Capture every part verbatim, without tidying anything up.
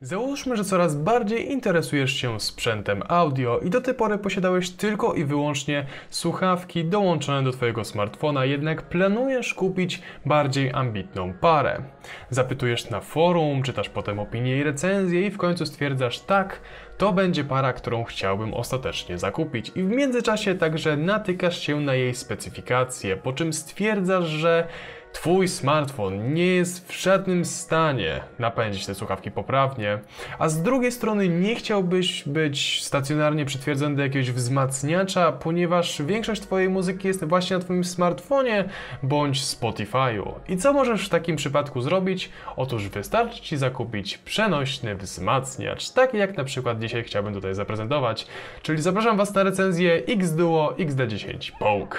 Załóżmy, że coraz bardziej interesujesz się sprzętem audio i do tej pory posiadałeś tylko i wyłącznie słuchawki dołączone do Twojego smartfona, jednak planujesz kupić bardziej ambitną parę. Zapytujesz na forum, czytasz potem opinie i recenzje i w końcu stwierdzasz: tak, to będzie para, którą chciałbym ostatecznie zakupić. I w międzyczasie także natykasz się na jej specyfikacje, po czym stwierdzasz, że Twój smartfon nie jest w żadnym stanie napędzić te słuchawki poprawnie, a z drugiej strony nie chciałbyś być stacjonarnie przytwierdzony do jakiegoś wzmacniacza, ponieważ większość Twojej muzyki jest właśnie na Twoim smartfonie bądź Spotify'u. I co możesz w takim przypadku zrobić? Otóż wystarczy Ci zakupić przenośny wzmacniacz, taki jak na przykład dzisiaj chciałbym tutaj zaprezentować, czyli zapraszam Was na recenzję X-Duo X D dziesięć Poke.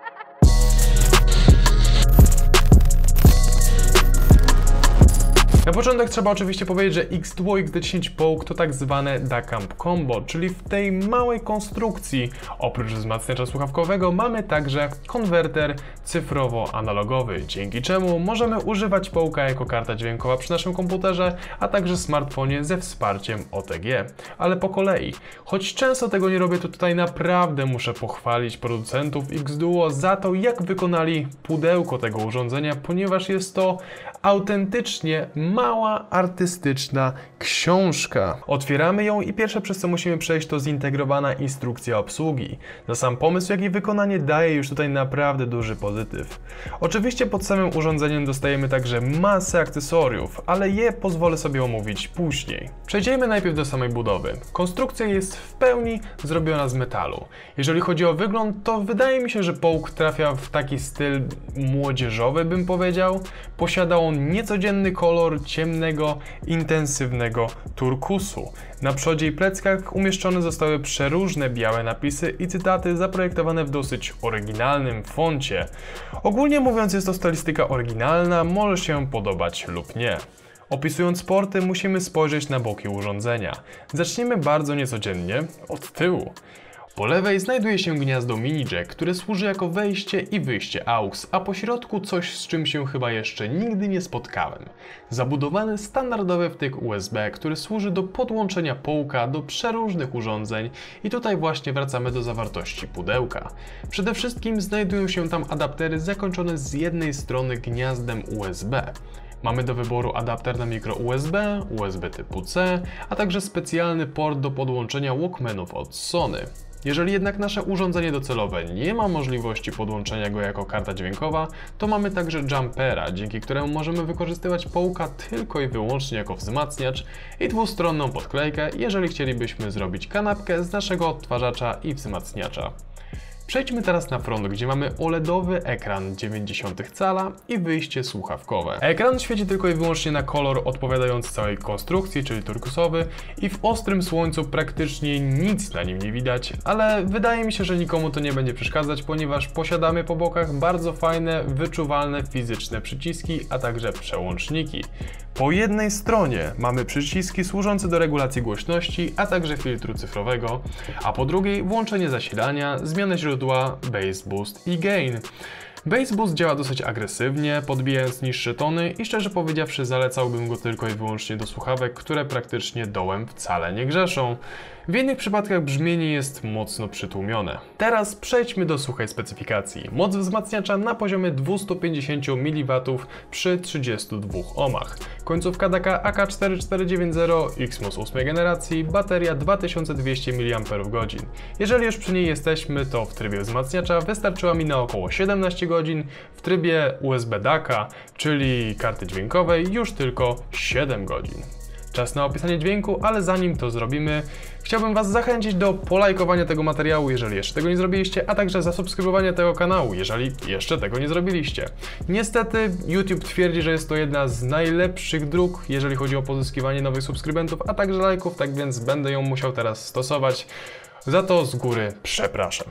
Na początek trzeba oczywiście powiedzieć, że X-Duo X D dziesięć Poke to tak zwane D A C Combo, czyli w tej małej konstrukcji oprócz wzmacniacza słuchawkowego mamy także konwerter cyfrowo-analogowy, dzięki czemu możemy używać Poke'a jako karta dźwiękowa przy naszym komputerze, a także smartfonie ze wsparciem O T G. Ale po kolei, choć często tego nie robię, to tutaj naprawdę muszę pochwalić producentów X-Duo za to, jak wykonali pudełko tego urządzenia, ponieważ jest to autentycznie mała, artystyczna książka. Otwieramy ją i pierwsze, przez co musimy przejść, to zintegrowana instrukcja obsługi. Za sam pomysł, jak i wykonanie daje już tutaj naprawdę duży pozytyw. Oczywiście pod samym urządzeniem dostajemy także masę akcesoriów, ale je pozwolę sobie omówić później. Przejdziemy najpierw do samej budowy. Konstrukcja jest w pełni zrobiona z metalu. Jeżeli chodzi o wygląd, to wydaje mi się, że Poke trafia w taki styl młodzieżowy, bym powiedział. Posiada on niecodzienny kolor ciemnego, intensywnego turkusu. Na przodzie i pleckach umieszczone zostały przeróżne białe napisy i cytaty zaprojektowane w dosyć oryginalnym foncie. Ogólnie mówiąc, jest to stylistyka oryginalna, może się podobać lub nie. Opisując porty, musimy spojrzeć na boki urządzenia. Zacznijmy bardzo niecodziennie od tyłu. Po lewej znajduje się gniazdo mini jack, które służy jako wejście i wyjście A U X, a po środku coś, z czym się chyba jeszcze nigdy nie spotkałem. Zabudowany standardowy wtyk U S B, który służy do podłączenia Poke'a do przeróżnych urządzeń i tutaj właśnie wracamy do zawartości pudełka. Przede wszystkim znajdują się tam adaptery zakończone z jednej strony gniazdem U S B. Mamy do wyboru adapter na mikro U S B, U S B typu C, a także specjalny port do podłączenia Walkmanów od Sony. Jeżeli jednak nasze urządzenie docelowe nie ma możliwości podłączenia go jako karta dźwiękowa, to mamy także jumpera, dzięki któremu możemy wykorzystywać Poke'a tylko i wyłącznie jako wzmacniacz, i dwustronną podklejkę, jeżeli chcielibyśmy zrobić kanapkę z naszego odtwarzacza i wzmacniacza. Przejdźmy teraz na front, gdzie mamy OLEDowy ekran dziewięćdziesiąt cala i wyjście słuchawkowe. Ekran świeci tylko i wyłącznie na kolor odpowiadający całej konstrukcji, czyli turkusowy, i w ostrym słońcu praktycznie nic na nim nie widać, ale wydaje mi się, że nikomu to nie będzie przeszkadzać, ponieważ posiadamy po bokach bardzo fajne, wyczuwalne fizyczne przyciski, a także przełączniki. Po jednej stronie mamy przyciski służące do regulacji głośności, a także filtru cyfrowego, a po drugiej włączenie zasilania, zmianę źródła, bass boost i gain. Bass boost działa dosyć agresywnie, podbijając niższe tony i szczerze powiedziawszy zalecałbym go tylko i wyłącznie do słuchawek, które praktycznie dołem wcale nie grzeszą. W innych przypadkach brzmienie jest mocno przytłumione. Teraz przejdźmy do suchej specyfikacji. Moc wzmacniacza na poziomie dwieście pięćdziesiąt miliwatów przy trzydziestu dwóch ohmach. Końcówka D A C A K cztery cztery dziewięć zero X M O S ósmej generacji, bateria dwa tysiące dwieście miliamperów godzin. Jeżeli już przy niej jesteśmy, to w trybie wzmacniacza wystarczyła mi na około siedemnaście godzin, w trybie U S B D A C A, czyli karty dźwiękowej, już tylko siedem godzin. Czas na opisanie dźwięku, ale zanim to zrobimy, chciałbym Was zachęcić do polajkowania tego materiału, jeżeli jeszcze tego nie zrobiliście, a także zasubskrybowania tego kanału, jeżeli jeszcze tego nie zrobiliście. Niestety YouTube twierdzi, że jest to jedna z najlepszych dróg, jeżeli chodzi o pozyskiwanie nowych subskrybentów, a także lajków, tak więc będę ją musiał teraz stosować. Za to z góry przepraszam.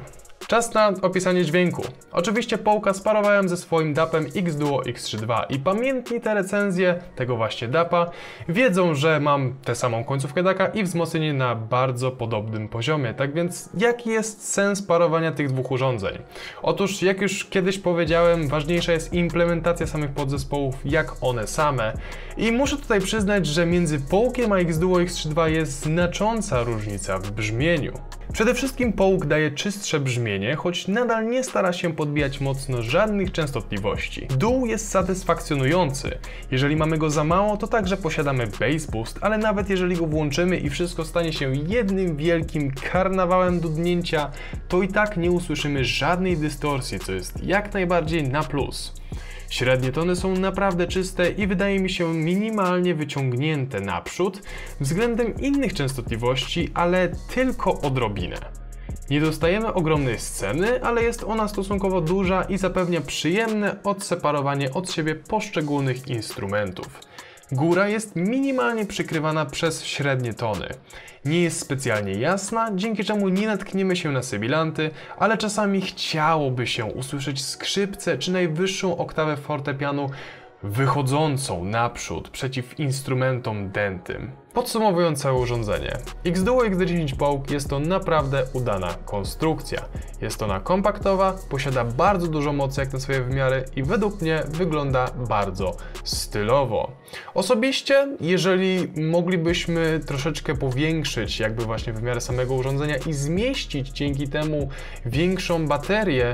Czas na opisanie dźwięku. Oczywiście Połka sparowałem ze swoim dapem X-Duo X trzy dwa i pamiętni te recenzje tego właśnie dapa wiedzą, że mam tę samą końcówkę daka i wzmocnienie na bardzo podobnym poziomie. Tak więc jaki jest sens parowania tych dwóch urządzeń? Otóż jak już kiedyś powiedziałem, ważniejsza jest implementacja samych podzespołów jak one same. I muszę tutaj przyznać, że między Połkiem a X-Duo X trzy dwa jest znacząca różnica w brzmieniu. Przede wszystkim Połk daje czystsze brzmienie, choć nadal nie stara się podbijać mocno żadnych częstotliwości. Dół jest satysfakcjonujący. Jeżeli mamy go za mało, to także posiadamy bass boost, ale nawet jeżeli go włączymy i wszystko stanie się jednym wielkim karnawałem dudnięcia, to i tak nie usłyszymy żadnej dystorsji, co jest jak najbardziej na plus. Średnie tony są naprawdę czyste i wydaje mi się minimalnie wyciągnięte naprzód względem innych częstotliwości, ale tylko odrobinę. Nie dostajemy ogromnej sceny, ale jest ona stosunkowo duża i zapewnia przyjemne odseparowanie od siebie poszczególnych instrumentów. Góra jest minimalnie przykrywana przez średnie tony. Nie jest specjalnie jasna, dzięki czemu nie natkniemy się na sybilanty, ale czasami chciałoby się usłyszeć skrzypce czy najwyższą oktawę fortepianu wychodzącą naprzód przeciw instrumentom dętym. Podsumowując całe urządzenie, X-Duo X D dziesięć Połk jest to naprawdę udana konstrukcja. Jest ona kompaktowa, posiada bardzo dużo mocy jak na swoje wymiary i według mnie wygląda bardzo stylowo. Osobiście, jeżeli moglibyśmy troszeczkę powiększyć jakby właśnie wymiary samego urządzenia i zmieścić dzięki temu większą baterię,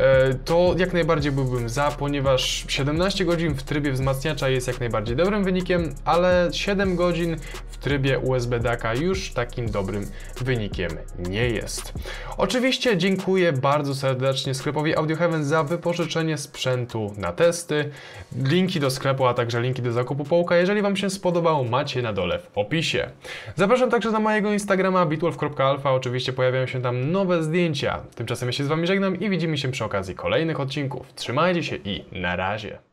to jak najbardziej byłbym za, ponieważ siedemnaście godzin w trybie wzmacniacza jest jak najbardziej dobrym wynikiem, ale siedem godzin w trybie U S B daka już takim dobrym wynikiem nie jest. Oczywiście dziękuję bardzo serdecznie sklepowi Audio Heaven za wypożyczenie sprzętu na testy. Linki do sklepu, a także linki do zakupu Połka, jeżeli Wam się spodobał, macie na dole w opisie. Zapraszam także na mojego Instagrama bitwolf kropka alfa, oczywiście pojawiają się tam nowe zdjęcia. Tymczasem ja się z Wami żegnam i widzimy się przy okazji kolejnych odcinków. Trzymajcie się i na razie.